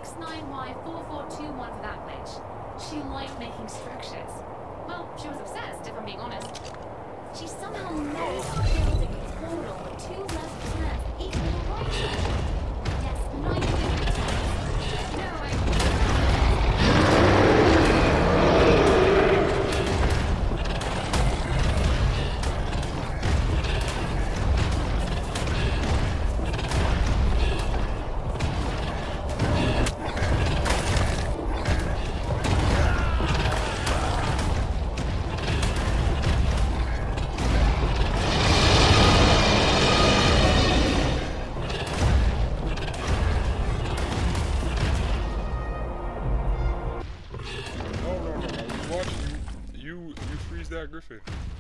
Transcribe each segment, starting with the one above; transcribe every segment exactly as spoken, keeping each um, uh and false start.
X nine Y four four two one for that bitch. She liked making structures. Well, she was obsessed, if I'm being honest. She somehow managed building a portal with two left turns equal the right turn. Yes, ninety degree turns. No, I... That Griffin.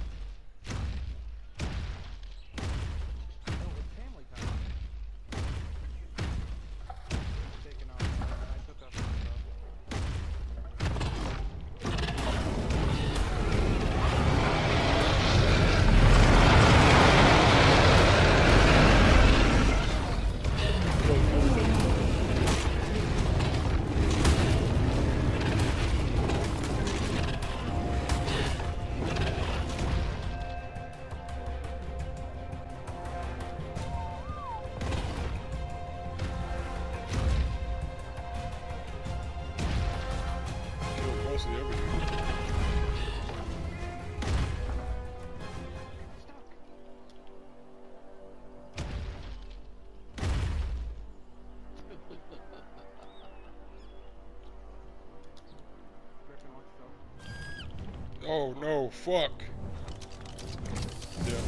Oh no, fuck. Yeah.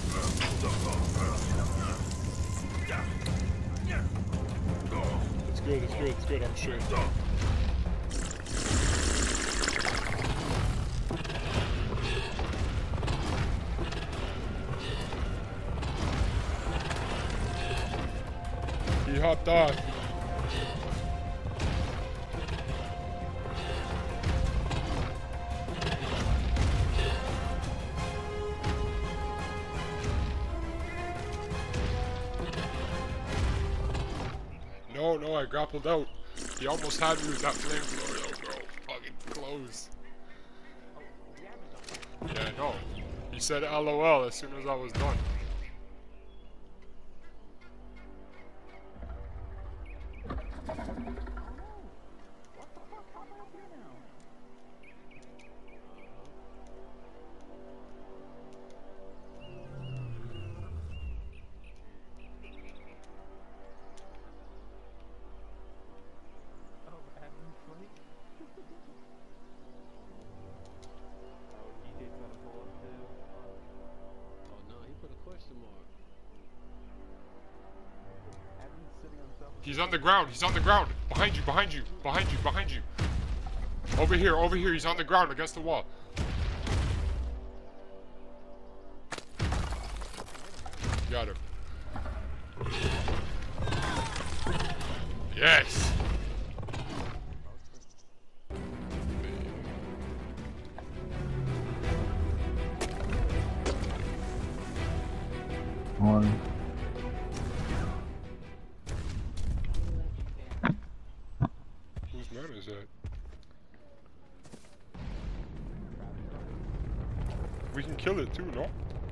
It's good, it's good, it's good, I'm straight. He hopped off. No, no, I grappled out. He almost had me with that flamethrower though, bro. Fucking close. Yeah, no. He said L O L as soon as I was done. He's on the ground, he's on the ground. Behind you, behind you, behind you, behind you. Over here, over here, he's on the ground against the wall. Got him. Yes! One. Whose man is that? We can kill it too, no?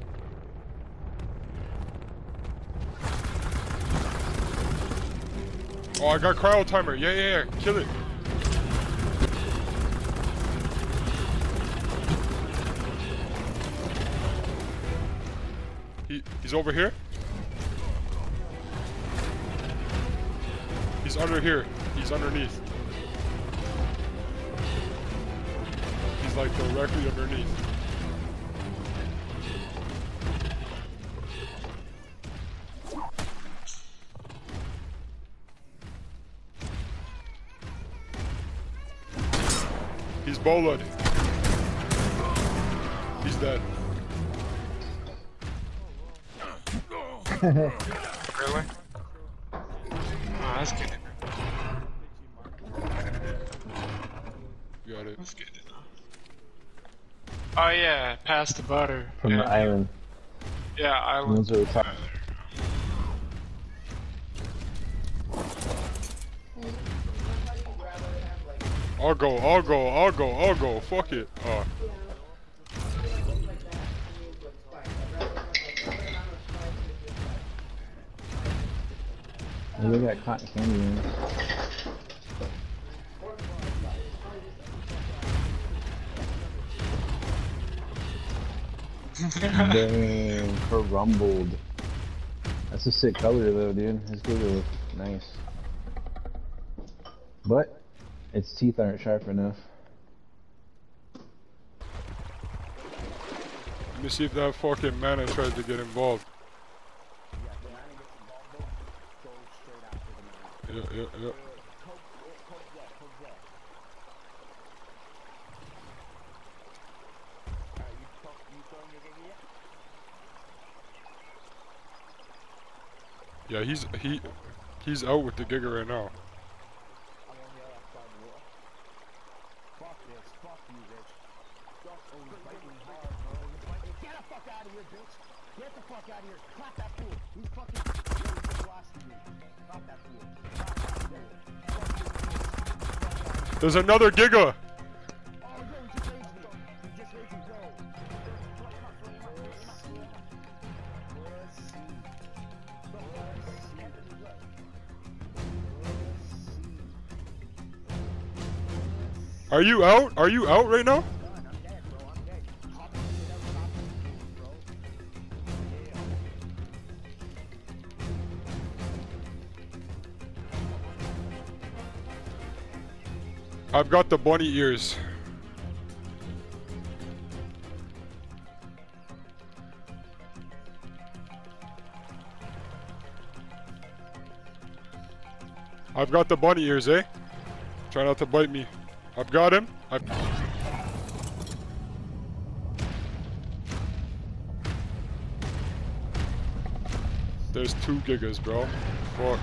Oh, I got cryo timer. Yeah, yeah, yeah. Kill it. He, he's over here. He's under here. He's underneath. He's like directly underneath. He's bowled. He's dead. Really? Oh, that's good. Got it. That's good. Oh yeah, past the butter. From yeah. the island. Yeah, island. Those are the top. I'll go, I'll go, I'll go, I'll go. Fuck it. Uh. Oh, they got cotton candy in it. Damn, crumbled. That's a sick color though, dude. His Google look nice. But its teeth aren't sharp enough. Let me see if that fucking man tries to get involved. Yeah, yeah, yeah. Yeah, he's he he's out with the Giga right now. Get the fuck out of here, bitch! Get the fuck out of here! Clap that fool! He's fucking really blasting you. Clap that fool. Clap that fool. There's another Giga! Oh, yo, he just raised me. He just raised me, go. Are you out? Are you out right now? I've got the bunny ears. I've got the bunny ears, eh? Try not to bite me. I've got him. I've... There's two Gigas, bro. Fuck.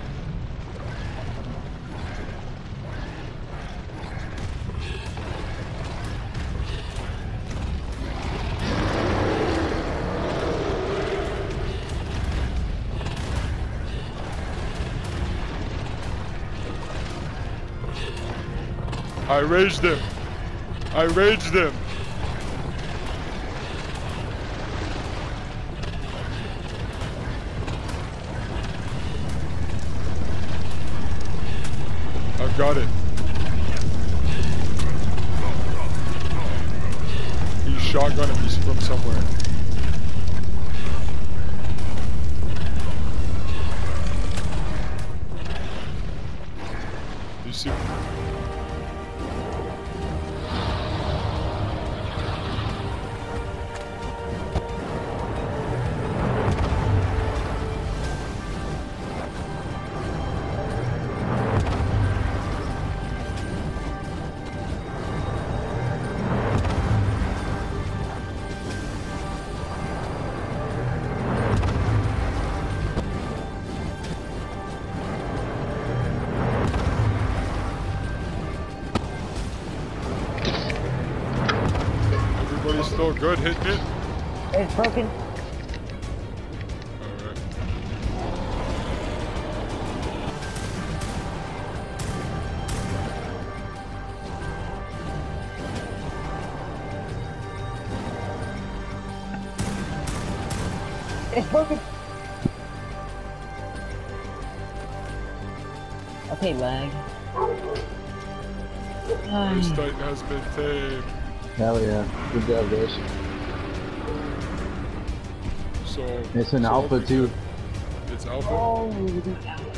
I raged him. I raged him. I've got it. He's shotgunning me from somewhere. You see? Everybody's still good, hitting it? It's broken. Alright. It's broken. Okay, lag. This Titan has been tamed. Hell yeah. Good job, guys. So It's an so alpha too. It's alpha? Oh,